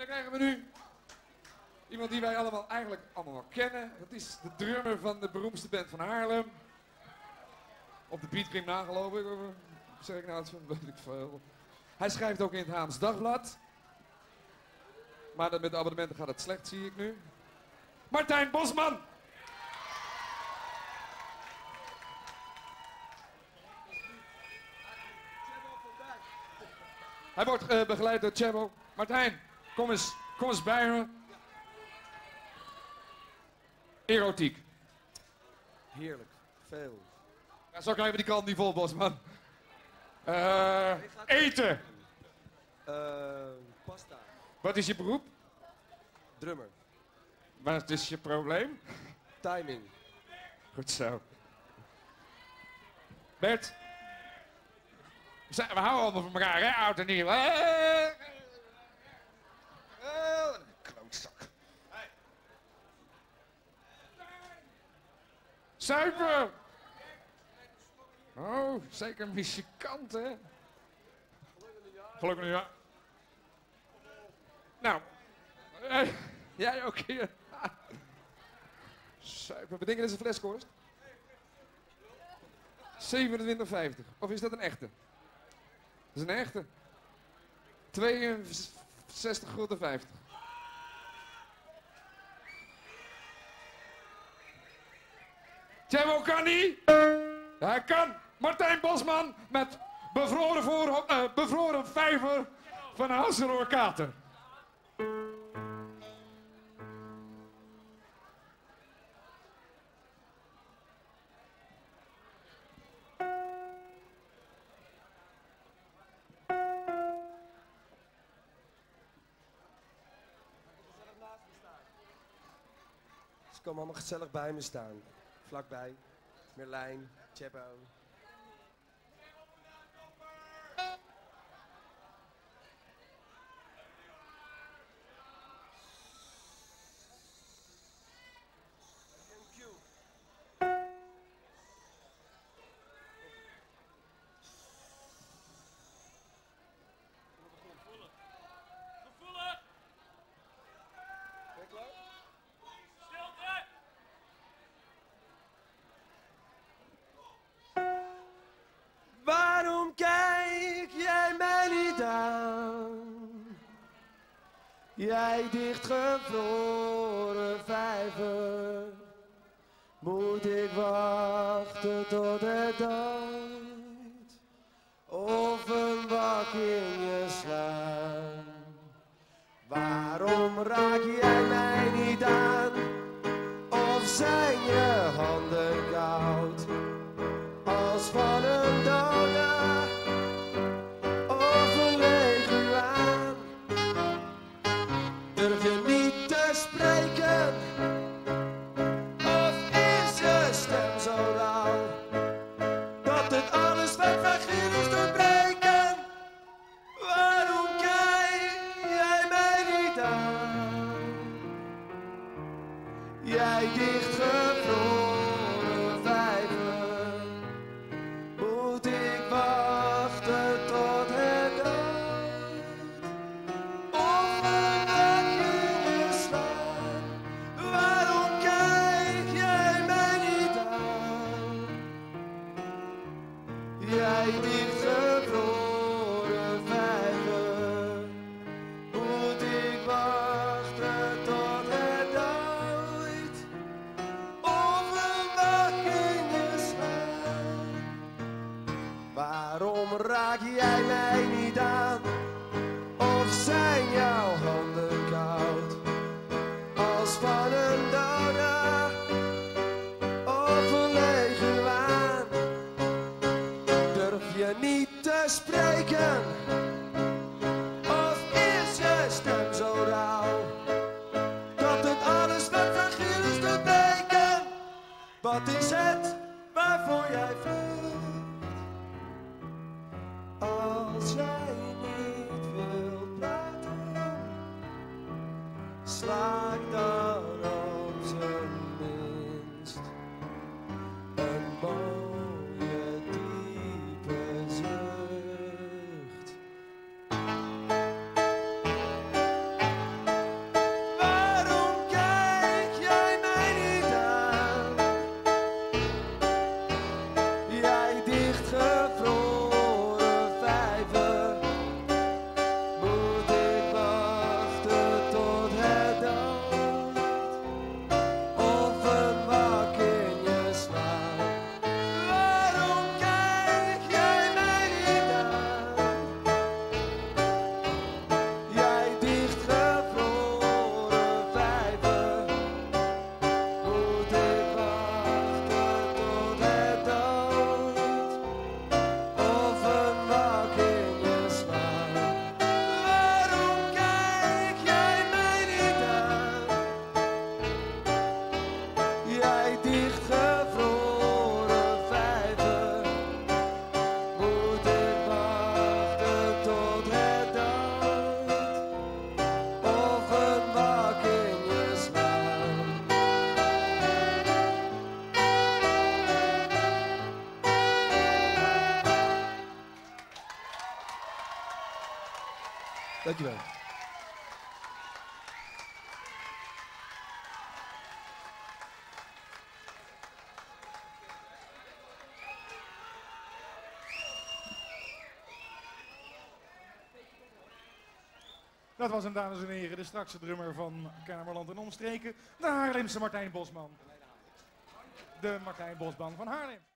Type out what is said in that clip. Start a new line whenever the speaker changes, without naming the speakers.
dan krijgen we nu iemand die wij eigenlijk allemaal wel kennen. Dat is de drummer van de beroemdste band van Haarlem. Op de beatcream nagelopen, ik. Zeg ik nou het van, weet ik veel. Hij schrijft ook in het Haams Dagblad. Maar met de abonnementen gaat het slecht, zie ik nu. Martijn Bosman! Hij wordt begeleid door Cello. Martijn, kom eens bij me. Erotiek.
Heerlijk, veel.
Ja, zo krijgen we die kant niet vol, Bosman. Eten.
Pasta.
Wat is je beroep?
Drummer.
Wat is je probleem?
Timing.
Goed zo. Bert. We houden allemaal van elkaar, hè? Oud en nieuw. Klootzak. Zuiver! Oh, zeker muzikant, hè? Gelukkig ja. Nou, jij ook hier. Zuiver. Bedenk dat is een fles kost? 27,50. Of is dat een echte? Dat is een echte. 62,50 gulden. Tjemmo kan niet. Hij kan. Martijn Bosman met bevroren vijver van Hasselroor Kater.
Ze komen allemaal gezellig bij me staan. Vlakbij. Merlijn, Tjeppo. Waarom kijk jij mij niet aan? Jij dichtgevroren vijver. Moet ik wachten tot het daait? Of een wak in je slaan? Waarom raak jij mij niet aan? Of zijn je handen koud? Als van een dode of een leguaan. Durf je niet te spreken? Of is je stem zo rauw dat het alles wat fragiel is doorbreken? Waarom kijk jij mij niet aan? Jij dichtgevroren vijver. Moet ik wachten tot het daait? Of een wak in je slaan? Waarom kijk jij mij niet aan? Jij dichtgevroren vijver. Moet ik wachten tot het daait? Of een wak in je slaan? Waarom raak jij mij niet aan? Of zijn jouw handen koud? Als van een dode of een leguaan. Durf je niet te spreken? Of is je stem zo rauw dat het alles wat fragiel is doorbreken? Wat is het waarvoor jij vlucht? Als jij niet wilt praten, slaak dan op zijn minst een mooie diepe zucht. Dankjewel.
Dat was hem, dames en heren, de strakse drummer van Kamerland en Omstreken, de Haarlemse Martijn Bosman. De Martijn Bosman van Haarlem.